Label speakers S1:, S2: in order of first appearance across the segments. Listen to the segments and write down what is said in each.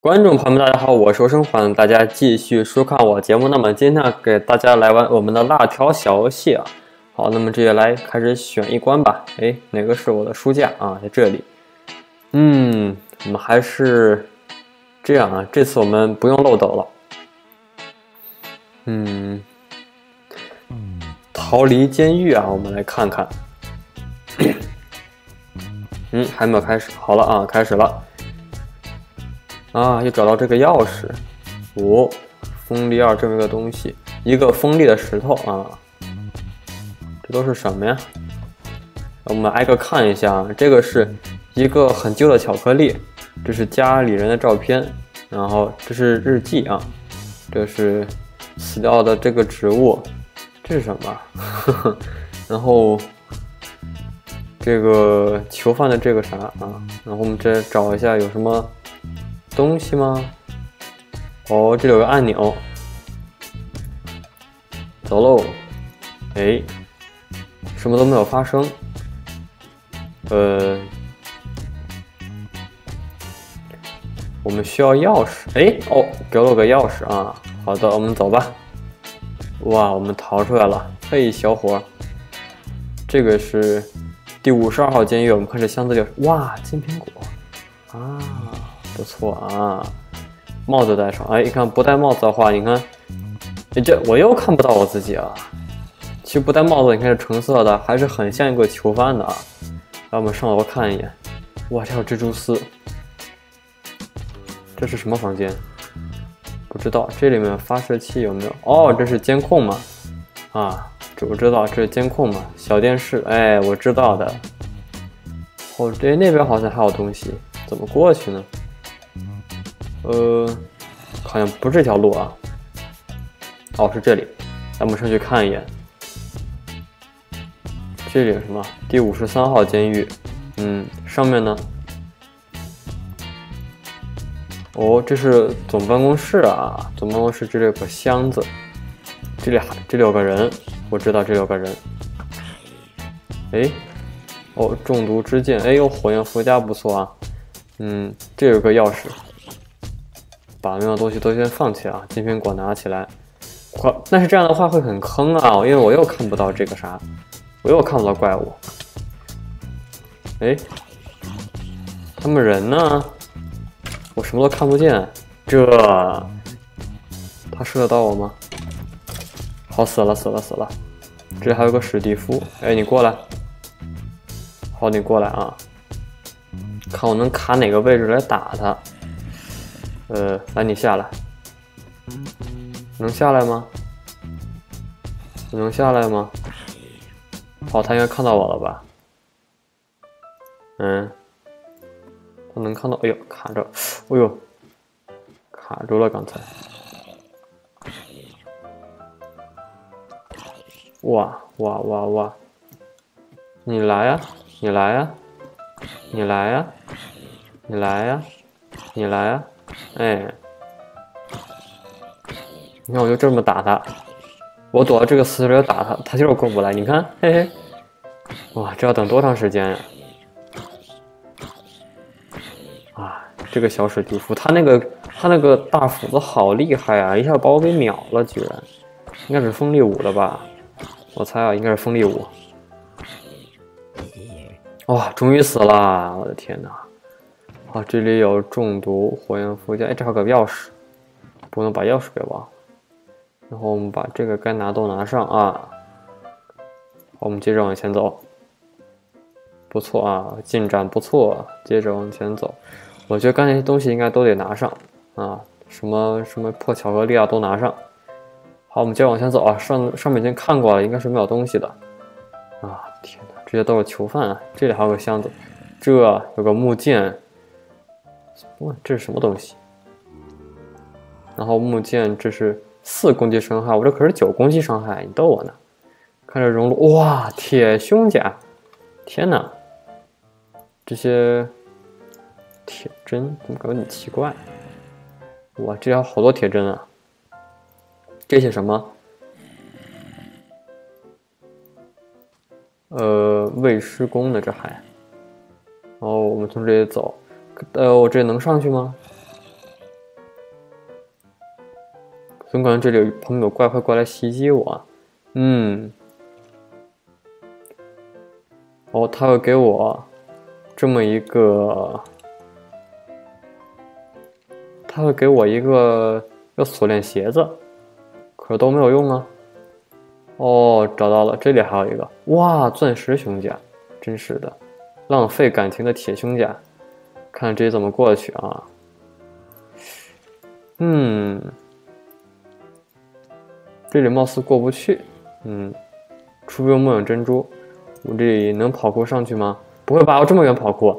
S1: 观众朋友们，大家好，我是欧生，欢迎大家继续收看我节目。那么今天给大家来玩我们的辣条小游戏啊。好，那么直接来开始选一关吧。哎，哪个是我的书架啊？在这里。我们还是这样啊。这次我们不用漏斗了。逃离监狱啊，我们来看看。还没有开始。好了啊，开始了。啊，又找到这个钥匙。锋利2这么一个东西，一个锋利的石头啊。这都是什么呀？我们挨个看一下啊。这个是一个很旧的巧克力，这是家里人的照片，然后这是日记啊，这是死掉的这个植物，这是什么？然后这个囚犯的这个啥啊？然后我们再找一下有什么东西吗？哦，这里有个按钮，走喽。哎，什么都没有发生。我们需要钥匙。哎，给我个钥匙啊。好的，我们走吧。哇，我们逃出来了。嘿，小伙，这个是第52号监狱。我们看这箱子里有，哇，金苹果啊，不错啊。帽子戴上，哎，你看不戴帽子的话，你看，这我又看不到我自己啊。其实不戴帽子，你看是橙色的，还是很像一个囚犯的啊。让我们上楼看一眼。哇，这有蜘蛛丝。这是什么房间？不知道。这里面发射器有没有？哦，这是监控嘛？啊，这我知道，这是监控嘛？小电视，哎，我知道的。哦，那边好像还有东西，怎么过去呢？好像不是这条路啊。哦，是这里。咱们上去看一眼。这里有什么？第53号监狱。上面呢？哦，这是总办公室啊。总办公室这里有个箱子。这里有个人，我知道这里有个人。哎，中毒之剑。哎呦，火焰附加不错啊。这有个钥匙。把那样东西都先放起啊，金苹果拿起来。但是这样的话会很坑啊，因为我又看不到这个啥，我又看不到怪物。哎，他们人呢？我什么都看不见。他射得到我吗？好，死了。这里还有个史蒂夫。哎，你过来。好，你过来啊。看我能卡哪个位置来打他。来，你下来。能下来吗？你能下来吗？好，他应该看到我了吧？他能看到。哎呦，卡着。哎呦，卡住了刚才。哇！你来呀！哎，你看我就这么打他，我躲到这个死角打他，他就是过不来。你看，嘿嘿，哇，这要等多长时间呀？啊，这个小史蒂夫，他那个大斧子好厉害啊，一下把我给秒了，居然，应该是锋利5的吧？我猜啊，应该是锋利5。哇，终于死了！我的天哪！好，这里有中毒火焰附加。哎，这还有个钥匙，不能把钥匙给忘了。然后我们把这个该拿都拿上啊。好，我们接着往前走。不错啊，进展不错。接着往前走，我觉得刚才那些东西应该都得拿上啊，什么破巧克力啊都拿上。好，我们接着往前走啊。上面已经看过了，应该是没有东西的。啊，天哪，这些都是囚犯啊！这里还有个箱子，这有个木剑。哇，这是什么东西？然后木剑，这是4攻击伤害，我这可是9攻击伤害，你逗我呢？看这熔炉，哇，铁胸甲！天哪，这些铁针怎么搞得你奇怪？哇，这里有好多铁针啊！这些什么？未施工的这还。哦，我们从这里走。我这能上去吗？ 总感觉这里旁边有怪会过来袭击我。哦，他会给我这么一个，他会给我一个锁链鞋子，可是都没有用啊。哦，找到了，这里还有一个，哇，钻石胸甲，真是的，浪费感情的铁胸甲，看这怎么过去啊？这里貌似过不去，除非用末影珍珠，我这里能跑酷上去吗？不会吧，我这么远跑酷？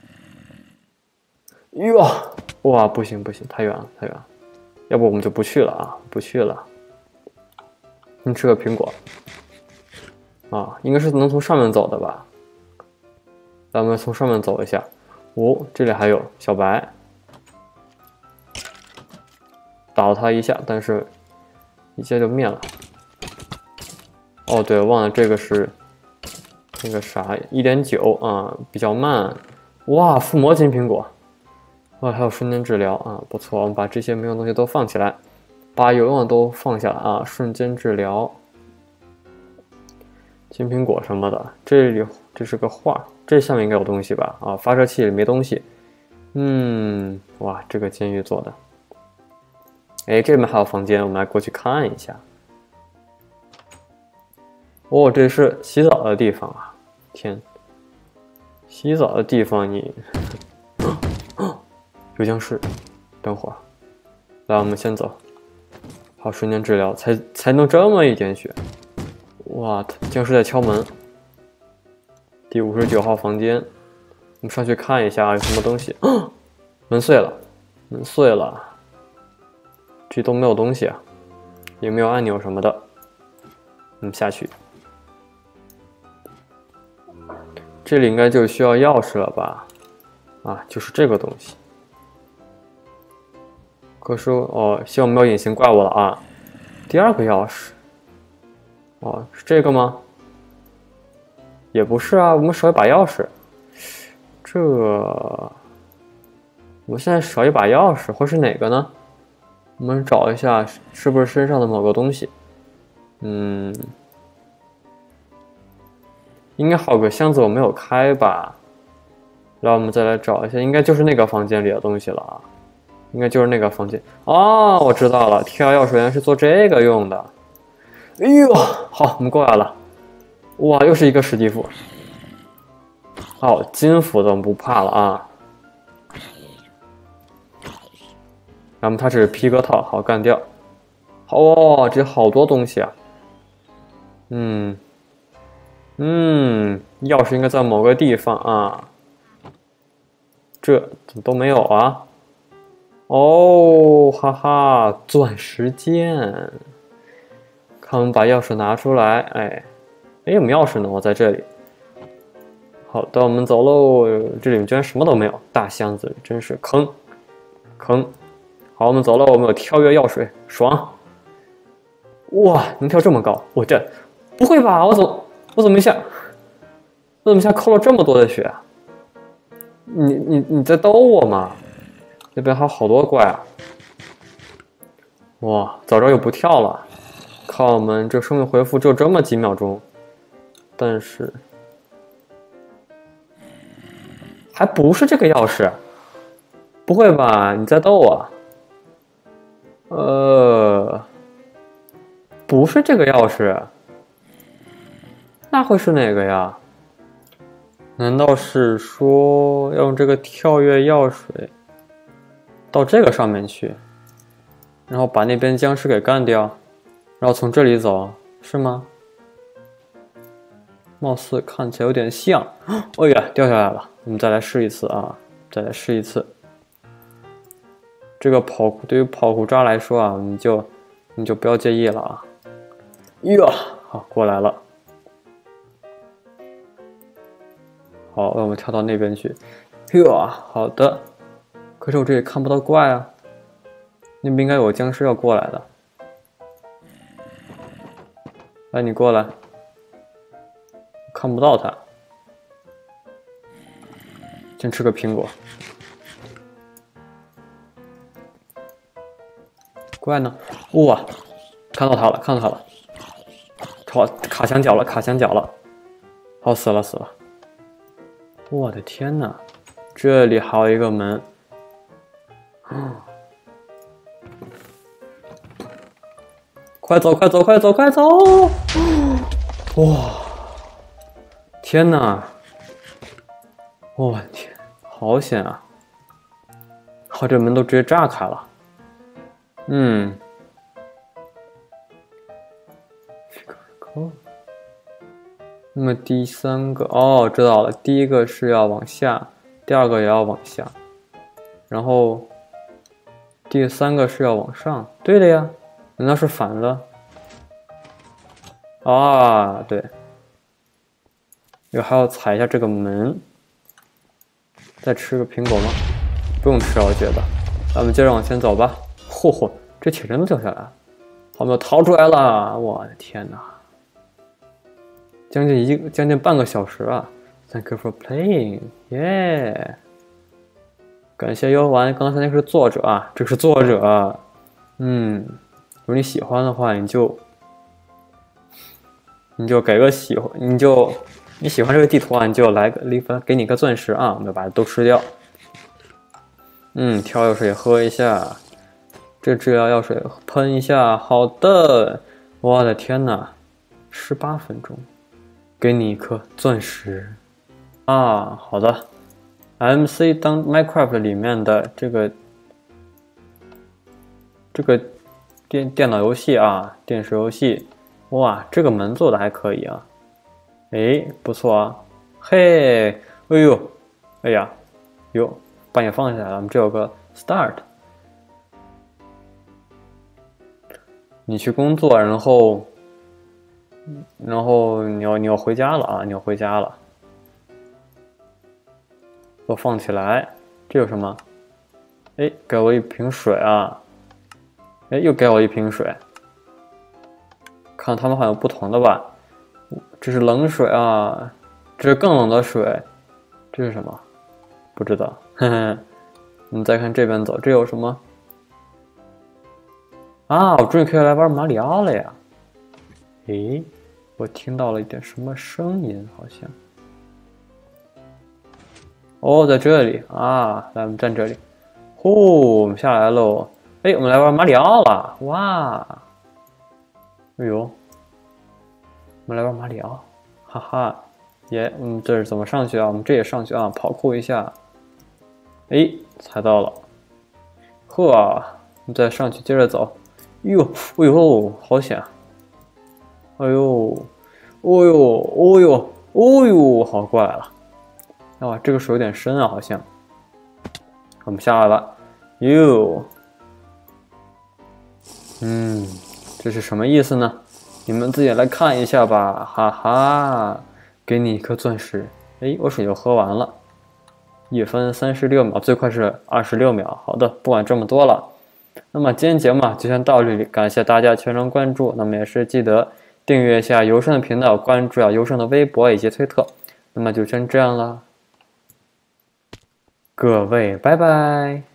S1: 哟，哇，不行不行，太远了太远了，要不我们就不去了啊，不去了。你吃个苹果啊，应该是能从上面走的吧？咱们从上面走一下。哦，这里还有小白，打了他一下，但是一下就灭了。哦，对，忘了这个是那个啥1.9啊，比较慢。哇，附魔金苹果，哇，还有瞬间治疗啊，不错。我们把这些没用的东西都放起来，把有用的都放下来啊，瞬间治疗。金苹果什么的，这是个画，这下面应该有东西吧？啊，发射器里没东西。哇，这个监狱做的。哎，这边还有房间，我们来过去看一下。哦，这是洗澡的地方啊！天，洗澡的地方你有僵尸，等会儿，来，我们先走。好，瞬间治疗，才能这么一点血。哇，僵尸在敲门。第59号房间，我们上去看一下有什么东西。门碎了，门碎了，这都没有东西啊，也没有按钮什么的。我们下去。这里应该就需要钥匙了吧？啊，就是这个东西。可是哦，希望没有隐形怪物了啊。第二个钥匙，哦，是这个吗？也不是啊，我们少一把钥匙。我们现在少一把钥匙，会是哪个呢？我们找一下，是不是身上的某个东西？应该好个箱子我没有开吧？然后我们再来找一下，应该就是那个房间里的东西了啊。应该就是那个房间哦，我知道了，跳钥匙原来是做这个用的。哎呦，好，我们过来了。哇，又是一个史蒂夫。好，金斧子我们不怕了啊。然后它是皮革套，好干掉。好哦，这好多东西啊。钥匙应该在某个地方啊。这怎么都没有啊？哦，哈哈，钻石剑。看我们把钥匙拿出来，哎，我们钥匙呢？我在这里。好的，我们走喽。这里面居然什么都没有，大箱子真是坑。好，我们走了，我们有跳跃药水，爽！哇，能跳这么高，我这不会吧？我怎么一下扣了这么多的血？你在逗我吗？那边还有好多怪啊！哇，早知道又不跳了。靠，我们这生命回复只有这么几秒钟，但是还不是这个钥匙？不会吧？你在逗我？不是这个钥匙，那会是哪个呀？难道是说要用这个跳跃药水到这个上面去，然后把那边僵尸给干掉，然后从这里走，是吗？貌似看起来有点像。哎呀，掉下来了！我们再来试一次啊，再来试一次。这个对于跑酷渣来说啊，你就不要介意了啊。哟，好，过来了。好，我们跳到那边去。哟，好的。可是我这里看不到怪啊，那边应该有僵尸要过来的。来，你过来。看不到他。先吃个苹果。 怪呢？哇，看到他了，看到他了！好，卡墙角了，卡墙角了！好，死了死了！我的天哪，这里还有一个门。快走，快走，快走，快走！哇！天哪！我天，好险啊！好，这门都直接炸开了。那么第三个哦，知道了，第一个是要往下，第二个也要往下，然后第三个是要往上。对的呀，难道是反了？啊，对。还要踩一下这个门。再吃个苹果吗？不用吃了，我觉得。咱们接着往前走吧。嚯，这铁针都掉下来了，好，我们逃出来了！我的天哪！将近半个小时啊 ！Thank you for playing， 耶！感谢游玩，刚才那个是作者啊，这个是作者。如果你喜欢的话，你就给个喜欢，你喜欢这个地图啊，你就给你个钻石啊，我们把它都吃掉。调药水喝一下，这治疗药水喷一下。好的，我的天哪，18分钟，给你一颗钻石啊！好的 ，MC 当 Minecraft 里面的这个电脑游戏啊，电视游戏，哇，这个门做的还可以啊。哎，不错啊！嘿，哎呦，哎呀，哟，把你放下来了。我们这有个 start， 你去工作，然后你要回家了啊！你要回家了。都放起来，这有什么？哎，给我一瓶水啊！哎，又给我一瓶水。看他们好像不同的吧？这是冷水啊，这是更冷的水，这是什么？不知道。呵呵，我们再看这边走，这有什么？啊，我终于可以来玩马里奥了呀！诶，我听到了一点什么声音，好像。哦，在这里啊，来，我们站这里。呼，我们下来喽。哎，我们来玩马里奥了，哇！哎呦。我们来玩马里奥，哈哈，耶！这是怎么上去啊？我们这也上去啊，跑酷一下。哎，踩到了，呵，我们再上去接着走。哟，哎呦，好险！哎呦，哦呦，哦呦，哦呦，好过来了。哇，这个水有点深啊，好像。我们下来了，哟，这是什么意思呢？你们自己来看一下吧，哈哈，给你一颗钻石。哎，我水就喝完了，1分36秒，最快是26秒。好的，不管这么多了。那么今天节目就先到这里，感谢大家全程关注。那么也是记得订阅一下尤生的频道，关注尤生的微博以及推特。那么就先这样了，各位拜拜。